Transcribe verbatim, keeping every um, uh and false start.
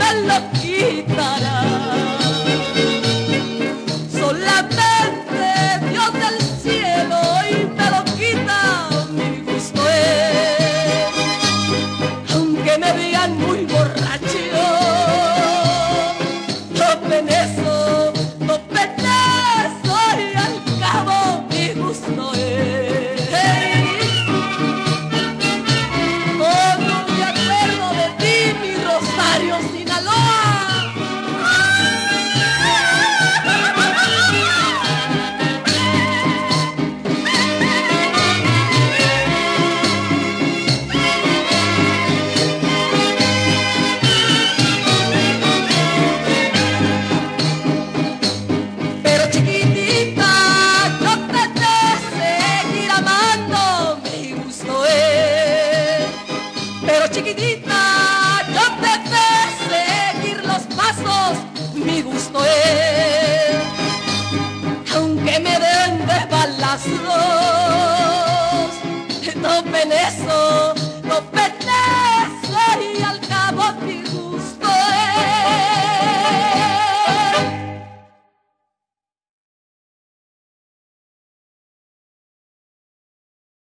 me lo quitará. Solamente Dios del cielo y me lo quita, mi gusto es. Aunque me vean muy borracho, no penezo, no penezo y al cabo mi gusto es. Todo me acuerdo de ti, mi Rosario, Sinaloa. Pero chiquitita, yo te de seguir amando, mi gusto es. Pero chiquitita, yo te de seguir los pasos, mi gusto es. Aunque me den de balazos, no penezo,